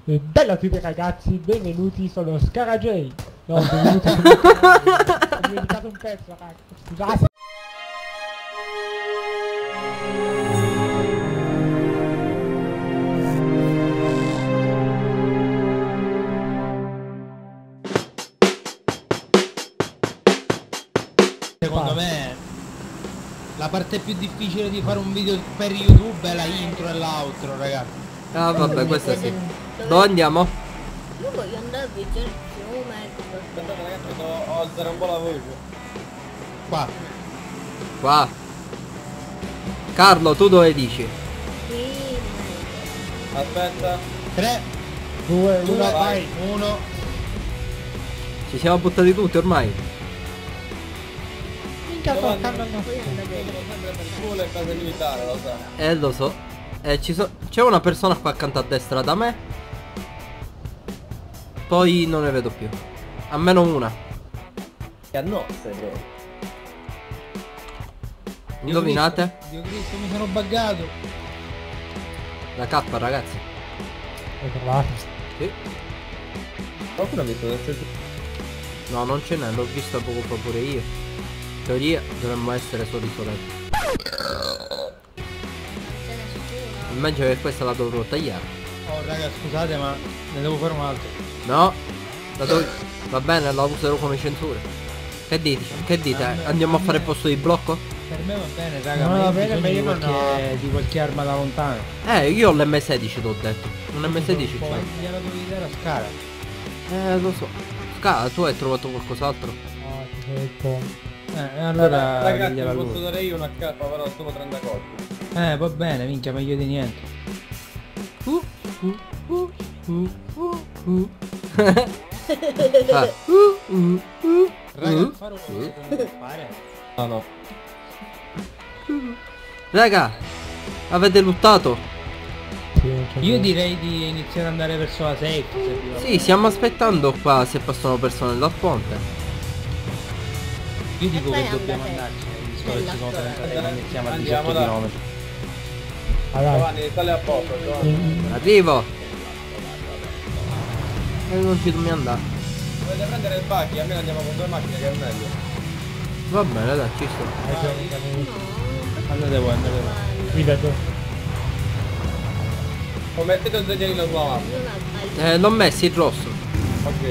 Bella a tutti ragazzi, benvenuti, sono Scarajay. No, benvenuti sono Scarajay. Ho dimenticato un pezzo, ragazzi. Scusate. Secondo me la parte più difficile di fare un video per YouTube è la intro e l'outro, ragazzi. Ah vabbè, questa sì. Dove andiamo? Io voglio andare a vedere il fiume. Aspettate ragazzi, devo alzare un po' la voce. Qua. Qua. Carlo, tu dove dici? Aspetta. 3, 2, 1, 2, vai. 1. Ci siamo buttati tutti ormai. Minchia, sto toccando il Sono sempre per culo e cose militari, lo sa. Lo so. C'è una persona qua accanto a destra da me. Poi non ne vedo più. Almeno una. Che annozze, bro. Indovinate? Dio Cristo, mi sono buggato. La K, ragazzi. L'hai trovato? Sì. Qualcuno ha visto questo? No, non ce n'è, l'ho visto poco fa pure io. In teoria dovremmo essere soli soletti. Immagino che questa la dovrò tagliare. Oh raga, scusate, ma ne devo fare un altro. No. Va bene, la userò come censura. Che dite? Che dite? Andiamo a fare il posto di blocco? Per me va bene, raga, No, ma va io ho bene, bisogno ma io non ho. di qualche arma da lontano. Io ho l'M16 t'ho detto. Un M16 Poi c'è. gliela devi dare a Scara. Lo so. Sca, tu hai trovato qualcos'altro? No, ci sei il po'. Allora Ragazzi, digliela vi lui. posso dare io una K, però solo 30 colpi. Va bene, minchia, meglio di niente. Ah. Raga, fare un fare. No, no. Raga, avete lottato? Sì, non c'è Io niente. direi di iniziare ad andare verso la safe. Se vi va. Sì, stiamo aspettando qua se passano persone dal ponte. Io dico che Stai dobbiamo andando andarci, visto che ci sono 33, ma iniziamo a Andiamo, 18 dai. km. Allora, Giovanni, sali a posto, Giovanni. Arrivo. E non ci dobbiamo andare. Dovete prendere il buggy, almeno andiamo con 2 macchine che è meglio. Va bene, dai, ci sto. Andate voi, andate voi. guida tu. O mettete un segnalino sulla mappa. L'ho messo il rosso. Ok.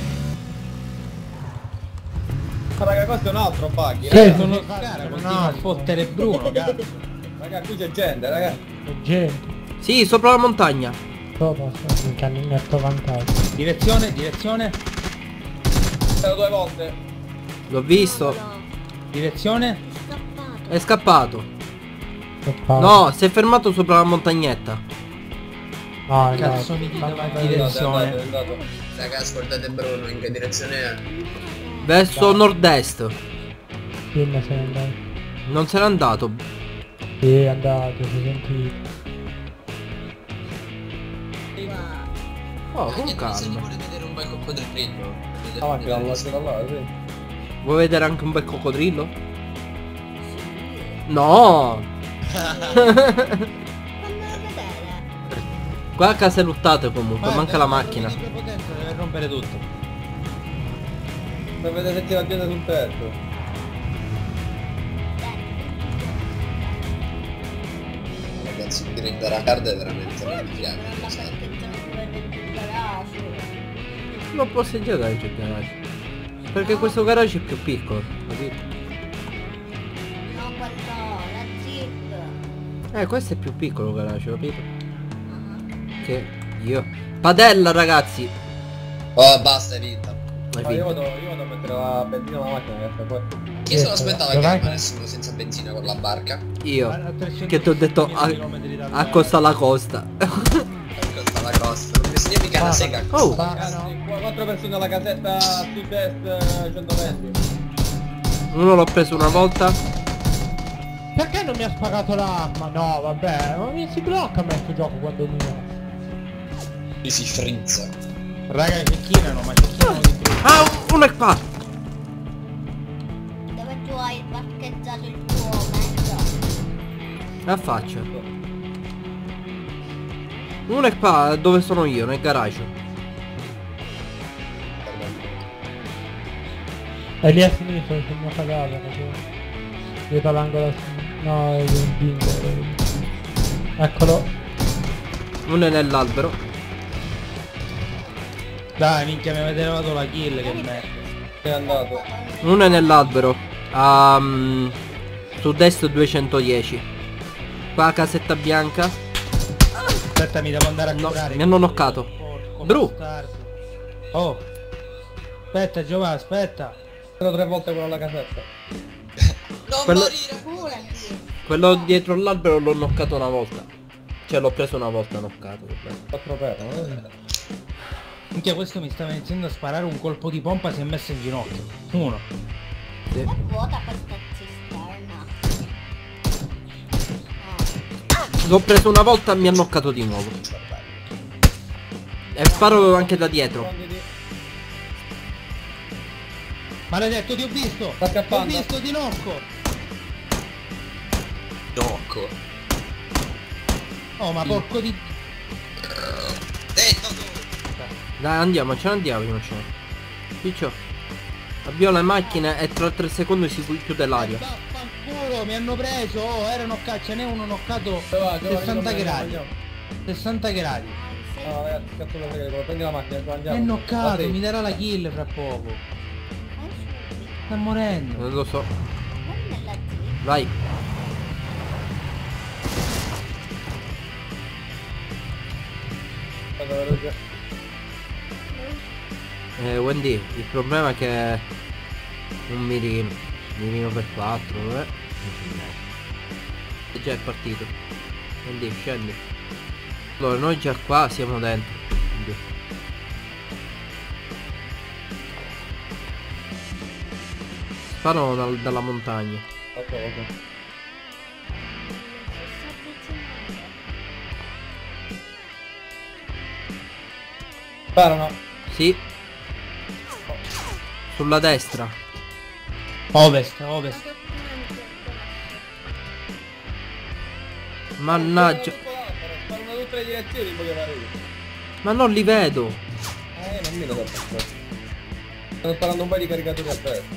Ma raga, questo è un altro buggy, Sì, raga. Sono Scara, continua a fottere Bruno, cazzo. Raga, qui c'è gente, raga. Gente. Sì, sopra la montagna. Dopo, minchia, netto vantaggio. Direzione, direzione, Sono 2 volte. L'ho visto. direzione. È scappato. No, No, si è fermato sopra la montagnetta. no, Cazzo mi dite la direzione. È andato. Raga, ascoltate Bruno, in che direzione è? Verso nord-est. Sì, ma se ne è andato. Non se n'è andato. Sì, è andato, si è sentito. Oh, con Se ne calma. vuole vedere un bel coccodrillo. La macchina l'ho lasciata là, sì. Vuoi vedere anche un bel coccodrillo? No! Fammelo vedere. Qua a casa è luttate comunque, manca la macchina. Di prepotenza deve rompere tutto. Per vedere se ti la gente sul tetto. Ragazzi, il grid della card è veramente Non magnificante. la parcheggiano pure nel garage. Non posso giocare in garage. Perché questo garage è più piccolo, capito? No, quello, la Jeep. Questo è più piccolo garage, capito? Che io. Padella ragazzi! Oh, basta, è vinta. Hai Ma io vinto. vado a mettere la benzina alla macchina che sta qua. Chi se lo aspettava che Dov'è? rimanessimo senza benzina con la barca? Io. A 300 Che ti ho detto chilometri dal- a costa alla costa. Costa la costa. Non bisogna mica una sega. Oh! Ragazzi, 4 persone alla casetta sud-est 120. Uno l'ho preso una volta. Perché non mi ha sparato l'arma? No, vabbè, ma mi si blocca a me questo gioco quando mi... Mi si frizza. Raga, cecchinano, ma cecchinano di più. Ah, uno è qua! Dove tu hai parcheggiato il tuo mezzo? La faccia. Uno è qua dove sono io, nel garage. È lì a sinistra, c'è una cagata. Dietro l'angolo a sinistra. No, è il bingo. Eccolo. Uno è nell'albero. Dai, minchia, mi avete levato la kill, che merda. È andato. Uno è nell'albero. Sud-est 210. Qua casetta bianca. Aspetta, mi devo andare a No, curare. mi hanno knoccato. Porco Bru. bastardo. Oh. Aspetta, Giovanni, aspetta. Sono 3 volte quello alla casetta. Non Quello- morire! Quello dietro l'albero l'ho knoccato una volta. Cioè l'ho preso una volta knoccato. vabbè. 4 per. Minchia, questo mi stava iniziando a sparare un colpo di pompa, si è messo in ginocchio. Uno. Sì. È vuota questa cisterna. L'ho preso una volta e mi ha knoccato di nuovo. E sparo anche da dietro. Maledetto, ti ho visto! Sta Ti ho scappando. visto, di nocco! Nocco. Oh, ma porco di... Detto tu! Dai, andiamo, ce ne andiamo. Piccio. Avvio le macchine e tra 3 secondi si chiude l'aria. Vaffanculo, mi hanno preso! Oh, era knoccato, ce n'è uno knoccato Dove 60 gradi. 60 gradi. No ragazzi, cazzo lo segreto, prendi la macchina, È andiamo. knoccato, Sì. mi darà la kill fra poco. Sta morendo. Non lo so. Non nella Jeep. Vai. Aspetta, veloce. Wendy, il problema è che un mirino per 4, e già è partito. Wendy, scendi. Allora, noi già qua siamo dentro. Quindi. Sparo dalla montagna. Ok, ok. Sparano. Sì. Sulla destra. Ovest, ovest. Mannaggia. Sparano da tutte le direzioni, voglio fare io. Ma non li vedo. Non mi vedo per stanno sparando un paio di caricatori a destra.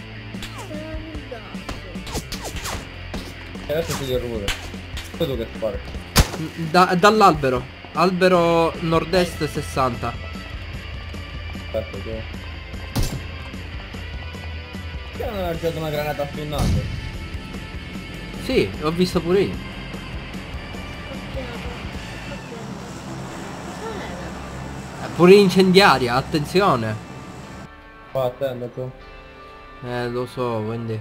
E adesso si derrude. Poi tu che spari. Dall'albero. Albero nord-est 60. Aspetta, che... Perché non ha girato una granata stunnando? Sì, ho visto pure io. Pure incendiaria, attenzione. Qua, attendo tu. Lo so, quindi.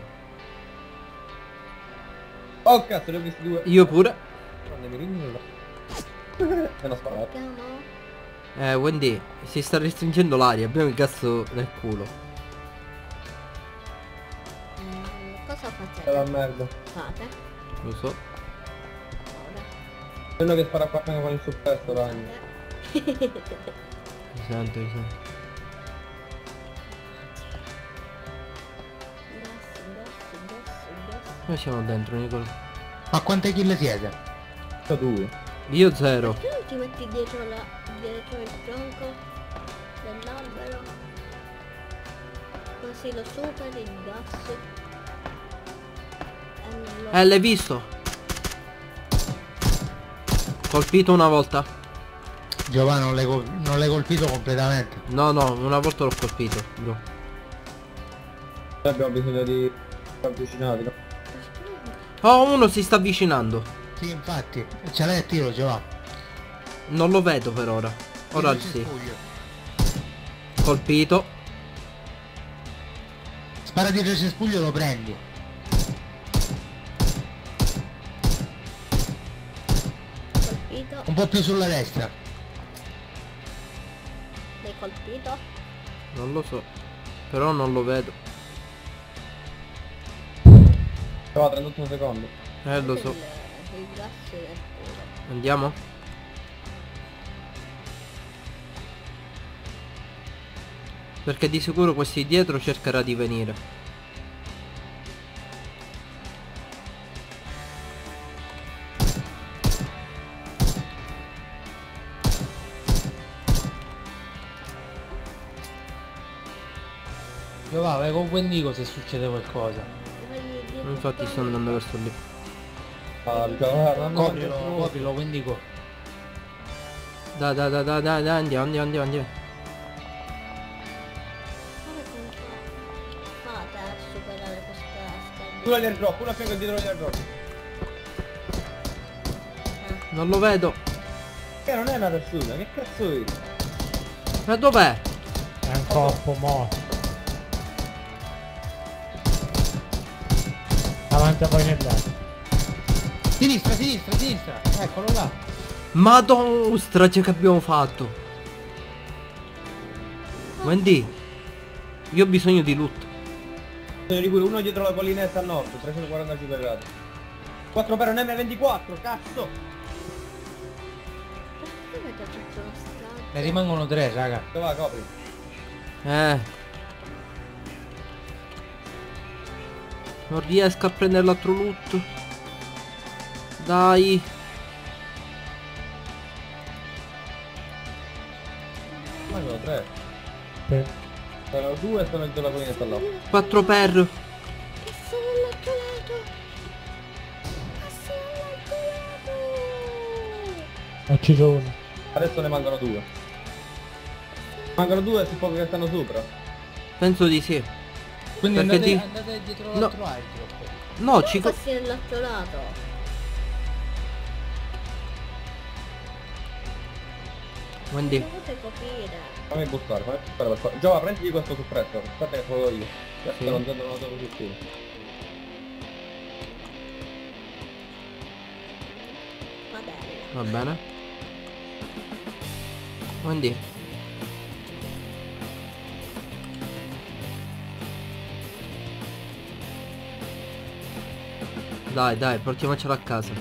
Oh cazzo, ne ho visti 2. Io pure. Quando mi rinnovo. Me l'ho sparato. Wendy, si sta restringendo l'aria, abbiamo il cazzo nel culo. Cosa È la facete? merda. Fate? Lo so. Ora. Quello che spara qua con il suppresso ragno. Mi sento, mi sento. Noi siamo dentro, Nicola. Ma quante kill siete? Sto 2. Io zero. Perché non ti metti dietro il tronco dell'albero? Così lo superi il gas. E non lo... L'hai visto? Colpito una volta. Giovanni, non l'hai colpito completamente. No, no, una volta l'ho colpito, bro. Noi abbiamo bisogno di avvicinati, no? Oh, uno si sta avvicinando. Sì, infatti. Ce l'hai a tiro, Giovanni. Non lo vedo per ora. Ora sì. Colpito. Spara dietro il cespuglio, lo prendi. Colpito? Un po' più sulla destra. L'hai colpito? Non lo so. Però non lo vedo. Va, 31 secondi. Lo so. Il gas del culo. Andiamo? Perché di sicuro questi dietro cercherà di venire. Io vai con Wendigo se succede qualcosa. Vai dietro Infatti qua. sto andando verso lì. Coprilo Wendigo. Dai, andiamo. Guarda come fate a superare questa Uno scala. all'airdrop, uno a fianco dietro all'airdrop. Non lo vedo. Che non è una persona, che cazzo è? Ma dov'è? È un corpo morto. Davanti a voi nell'aria. Sinistra. Eccolo là. Madonna, strage che abbiamo fatto. Wendy, io ho bisogno di loot. Di cui uno dietro la collinetta a nord, 345 gradi. 4 per un M24, cazzo! Perché avete tutto lo strato? Ne rimangono 3, raga. Dove va, copri? Non riesco a prendere l'altro loot. Dai. Ma sono 3. Sì. Sono 2 e sono dietro la collinetta là. 4 per. Che sono all'altro lato! Passa all'altro lato! Ho ucciso uno. Adesso ne mancano 2. Mancano 2 su poco che stanno sopra. Penso di sì. Quindi Perché andate dietro l'altro airdrop. No, ci Passi all'altro lato! Wendy. Dovete capire! Fammi buttare per qua. Giova, prenditi questo suppressor. Aspetta che provo io. Questo Sì. non vedo la tua posizione. Va bene. Va bene. Wendy. Dai, portiamocelo a casa.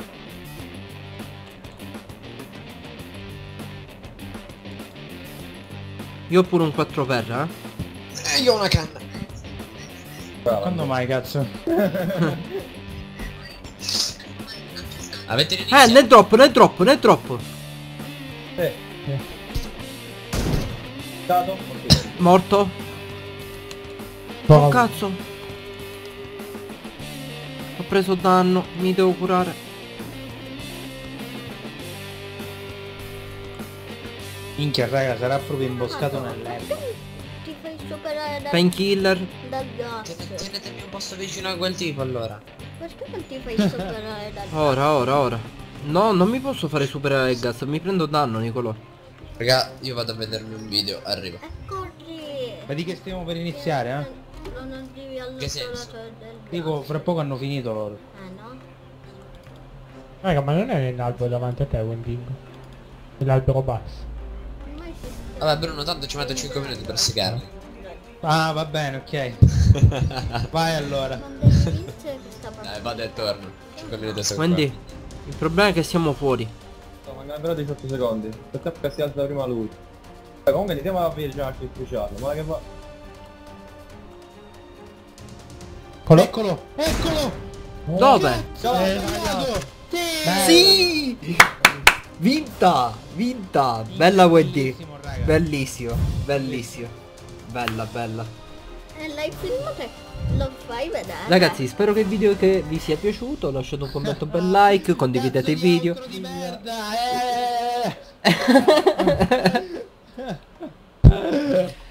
Io ho pure un 4 per, E io ho una canna. Brava. Quando mai, cazzo? Avete iniziato? Nel drop. Sì. Stato? Ok. Morto. Bravo. Oh cazzo. Ho preso danno, mi devo curare. Minchia, raga, sarà proprio imboscato nell'erba. Ti fai superare Painkiller. dal gas. Tenetemi un posto vicino a quel tipo allora. Perché non ti fai superare dal gas? Ora. No, non mi posso fare superare il gas, mi prendo danno, Nicolò. Raga, io vado a vedermi un video, arrivo. E corri! Vedi che stiamo per iniziare, eh? Non arrivi all'altro Che senso? lato del gas. Dico, fra poco hanno finito loro. No? Raga, ma non è nell'albero davanti a te, Wendigo. Nell'albero basso. Ormai si sta... Vabbè Bruno, tanto ci metto 5 minuti per segarmi. Ah, va bene, ok. Vai allora. Non devi vincere questa partita. Dai, vado e torno. 5 minuti e sono Wendy, qua. il problema è che siamo fuori. Sto mancando però 18 secondi. Aspetta che si alza prima lui. Comunque iniziamo a vedere già il speciale. Ma che fa? Eccolo! Dove? Sbagliato! Sì! Vinta! Bella Wendy. Bellissimo, raga. Bellissimo. Bella. L'hai filmato e lo fai vedere. Ragazzi, spero che il video che vi sia piaciuto. Lasciate un commento, un bel like, condividete il video. Cazzo di merda,